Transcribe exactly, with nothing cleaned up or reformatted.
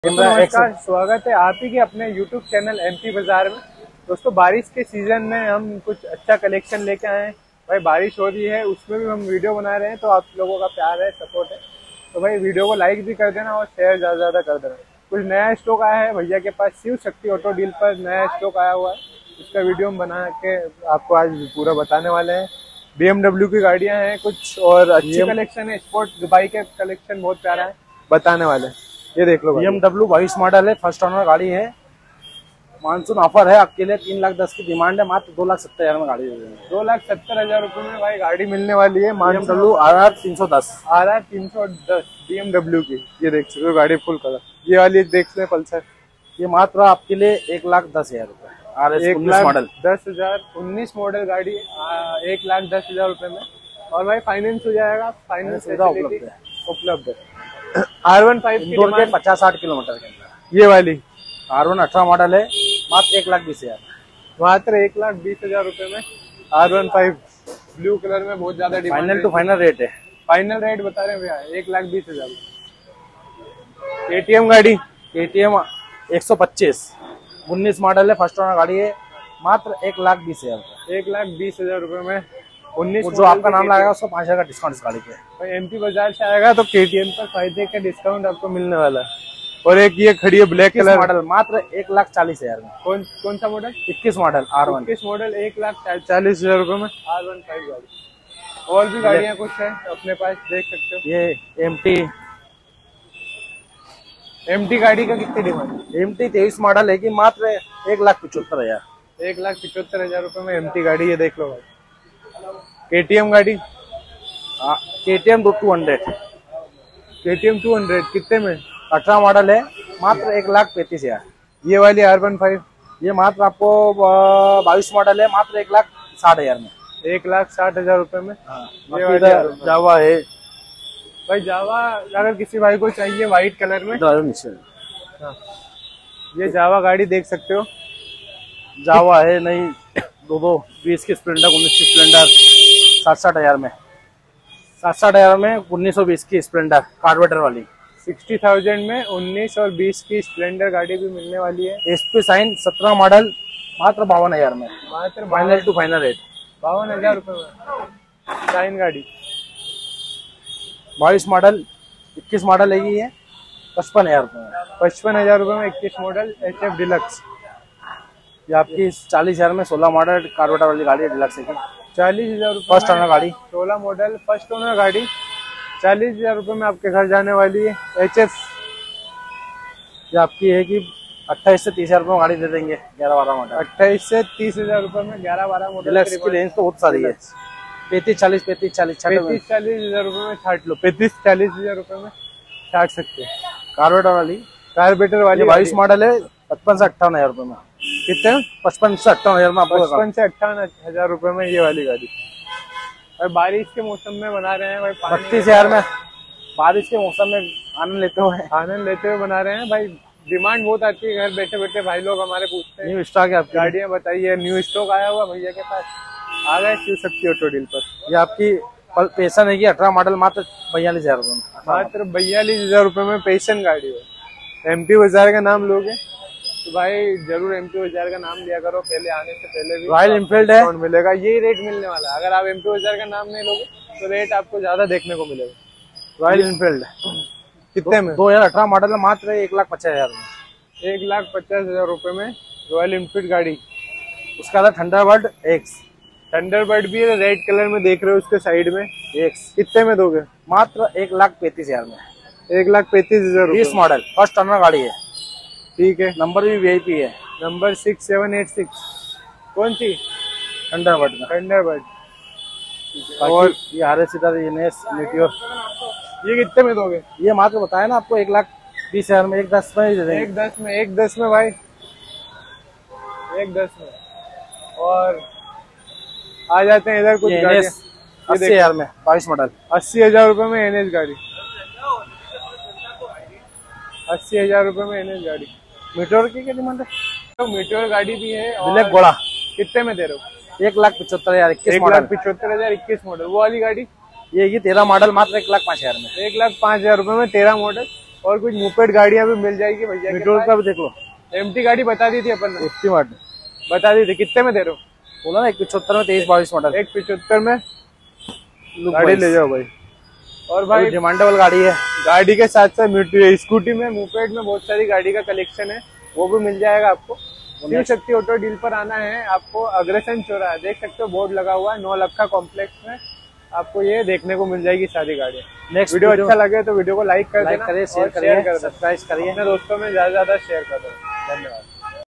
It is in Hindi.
नमस्कार, स्वागत है आप ही के अपने यूट्यूब चैनल एमपी बाजार में। दोस्तों, बारिश के सीजन में हम कुछ अच्छा कलेक्शन लेके आए हैं। भाई बारिश हो रही है, उसमें भी हम वीडियो बना रहे हैं, तो आप लोगों का प्यार है, सपोर्ट है, तो भाई वीडियो को लाइक भी कर देना और शेयर ज़्यादा ज़्यादा कर देना। कुछ नया स्टॉक आया है भैया के पास, शिव शक्ति ऑटो डील पर नया स्टॉक आया हुआ है, उसका वीडियो हम बना के आपको आज पूरा बताने वाले हैं। बी एम डब्ल्यू की गाड़ियाँ हैं कुछ और अच्छी कलेक्शन है, स्पोर्ट दुबई के कलेक्शन बहुत प्यारा है, बताने वाले हैं। ये देख लो, बी एम डब्ल्यू बाईस मॉडल है, फर्स्ट ओनर गाड़ी है। मानसून ऑफर है आपके लिए, तीन लाख दस की डिमांड है, मात्र दो लाख सत्तर हजार में गाड़ी दे देंगे। दो लाख सत्तर हजार रूपए में भाई गाड़ी मिलने वाली है। B M W R R तीन सौ दस आर आर तीन सौ दस बी एम डब्ल्यू की, ये देख सकते हो गाड़ी फुल कलर। ये वाली देख सकते हैं पल्सर, ये मात्र आपके लिए एक लाख दस हजार रूपए आर एस उन्नीस मॉडल दस हजार उन्नीस मॉडल गाड़ी एक लाख दस हजार रूपए में। और भाई फाइनेंस हो जाएगा, फाइनेंस सुविधा उपलब्ध है उपलब्ध है आर वन फाइव इंदौर के पचास साठ किलोमीटर के अंदर। ये वाली आर वन अठारह मॉडल है, मात्र एक लाख बीस हजार मात्र एक लाख बीस हजार रूपए में R one five blue colour में। बहुत ज्यादा फाइनल टू फाइनल रेट है, फाइनल रेट बता रहे हैं भैया, एक लाख बीस हजार। केटीएम गाड़ी, केटीएम एक सौ पच्चीस उन्नीस मॉडल है, फर्स्ट ओनर गाड़ी है, मात्र एक लाख बीस हजार एक लाख बीस हजार रूपए में उन्नीस। जो आपका नाम लगाएगा उसको पाँच हजार का डिस्काउंट इस गाड़ी पे। एमपी बाजार से आएगा तो केटीएम पर फायदे का डिस्काउंट आपको मिलने वाला है। और एक ये खड़ी है ब्लैक कलर मॉडल, मात्र एक लाख चालीस हजार में। कौन कौन सा मॉडल? इक्कीस मॉडल आर वन इक्कीस मॉडल एक लाख चालीस हजार रूपए में आर वन फाइव गाड़ी। और भी गाड़ियाँ कुछ है अपने पास, देख सकते हो। ये एम टी एम टी गाड़ी का कितनी डिमांड है? एम टी तेईस मॉडल है कि मात्र एक लाख पिछहत्तर हजार एक लाख पिछहत्तर हजार रूपए में एम टी गाड़ी, ये देख लो भाई। केटीएम गाड़ी, KTM two hundred KTM two hundred कितने में? अठारह मॉडल है, मात्र एक लाख पैंतीस हजार। ये वाली आर वन फाइव, ये मात्र आपको बाईस मॉडल है, मात्र एक लाख साठ हजार में। एक लाख साठ हजार रूपए में। ये वाली जावा है भाई, जावा अगर किसी भाई को चाहिए व्हाइट कलर में, हाँ, ये जावा गाड़ी देख सकते हो। जावा है नहीं, दो दो बीस की स्प्लेंडर, उन्नीस की स्प्लेंडर, साठ साठ हजार में साठ साठ हजार में उन्नीस सौ बीस की स्प्लेंडर कार्बोरेटर वाली। सिक्सटी थाउजेंड में उन्नीस और बीस की स्प्लेंडर गाड़ी भी मिलने वाली है। एस पी साइन सत्रह मॉडल, मात्र बावन हजार में, मात्र फाइनल टू फाइनल रेट बावन हजार रूपए में साइन गाड़ी। बाईस मॉडल इक्कीस मॉडल है, ये पचपन हजार रुपये में पचपन हजार रूपए में इक्कीस मॉडल एच एफ डिलक्स। ये आपकी चालीस हजार में सोलह मॉडल कार्बोरेटर वाली गाड़ी है, डिलक्स है। चालीस हजार रूपए फर्स्ट ओनर गाड़ी, सोलह मॉडल फर्स्ट ओनर गाड़ी, चालीस हजार रूपए में आपके घर जाने वाली है। एच एफ ये आपकी है कि अट्ठाईस से तीस हजार रुपये में गाड़ी दे देंगे, ग्यारह बारह मॉडल। अट्ठाईस से तीस हजार रूपए में ग्यारह बारह मॉडल। डिलक्स की रेंज तो बहुत सारी है, पैंतीस चालीस पैंतीस चालीस पैंतीस चालीस हजार रूपए में छाट लो, पैंतीस चालीस हजार रूपए में छाट सकते हैं। कार्बोरेटर वाली, कार्बोरेटर वाली बाईस मॉडल है, पचपन से अट्ठावन हजार रुपए में। कितने? पचपन से अट्ठावन हजार में। पचपन से अट्ठावन हजार रूपए में ये वाली गाड़ी। और बारिश के मौसम में बना रहे हैं भाई, बत्तीस हजार में बारिश के मौसम में आनंद लेते हुए आनंद लेते हुए बना रहे हैं भाई। डिमांड बहुत आती है, घर बैठे बैठे भाई लोग हमारे पूछते हैं न्यू स्टॉक है आपकी गाड़ियाँ बताइए। न्यू स्टॉक आया हुआ भैया के पास, आ गए शिव शक्ति ऑटो डील पर। ये आपकी पैसन है कि अठारह मॉडल, मात्र बयालीस हजार रुपए में, मात्र बयालीस हजार रूपए में पैसन गाड़ी है। एमपी बाजार का नाम लोगे तो भाई जरूर एमपी बाजार का नाम लिया करो, पहले आने से पहले भी रॉयल एनफील्ड है, मिलेगा यही रेट मिलने वाला है। अगर आप एमपी बाजार का नाम नहीं लोगे तो रेट आपको ज्यादा देखने को मिलेगा। रॉयल एनफील्ड कितने में? दो हजार अठारह मॉडल है, मात्र एक लाख पचास हजार में। एक लाख पचास हजार रूपए में रॉयल एनफील्ड गाड़ी। उसका था थंडरबर्ड एक्स, थंडरबर्ड भी है, रेड कलर में देख रहे हो उसके साइड में। एक्स कितने में दोगे? मात्र एक लाख पैंतीस हजार में। एक लाख पैंतीस हजार बीस मॉडल फर्स्ट ओनर गाड़ी है, ठीक है। नंबर भी वीआईपी है, number six seven eight six. कौन सी? थंडरबर्ड में। थंडरबर्ड। और ये आर एस मीटियोर, ये कितने में दोगे? ये मात्र बताया ना आपको, एक लाख बीस हजार में, एक दस में दे देंगे। एक दस में एक दस में भाई, एक दस में। और आ जाते हैं इधर कुछ गाड़ियाँ अस्सी हजार में, बाईस मॉडल, अस्सी हजार रूपए में एनएस गाड़ी। अस्सी हजार रूपए में एनएस गाड़ी। मीटोर की क्या डिमांड है? तो मीटोर गाड़ी भी है। ब्लैक घोड़ा कितने में दे रहे हो? एक लाख पिछहत्तर हजार इक्कीस एक लाख पिछहत्तर हजार इक्कीस मॉडल। वो वाली गाड़ी ये तेरह मॉडल, मात्र एक लाख पाँच हजार में। एक लाख पाँच हजार रूपए में तेरह मॉडल और कुछ मुपेड गाड़ियां भी मिल जाएगी भैया। मीटर का भी देख लो। एमटी गाड़ी बता दी थी अपन ने, एट्टी मॉडल बता दी थी। कितने में दे रहे हो? बोला ना एक पिछहत्तर में तेईस बाईस मॉडल। एक पिछहत्तर में लुक गाड़ी वाइज। ले जाओ भाई। और भाई डिमांडेबल गाड़ी है। गाड़ी के साथ साथ स्कूटी में, मुपेड में बहुत सारी गाड़ी का कलेक्शन है, वो भी मिल जाएगा आपको। शिव शक्ति ऑटो डील पर आना है आपको। अग्रसेन चौराहा देख सकते हो, बोर्ड लगा हुआ है, नौ लखा कॉम्प्लेक्स में आपको ये देखने को मिल जाएगी सारी गाड़ियाँ। नेक्स्ट वीडियो अच्छा लगे तो वीडियो को लाइक कर लाइक देना, करिए, शेयर और करिए, कर देना। सब्सक्राइब करिए, अपने दोस्तों में ज्यादा से ज्यादा शेयर कर दो। धन्यवाद।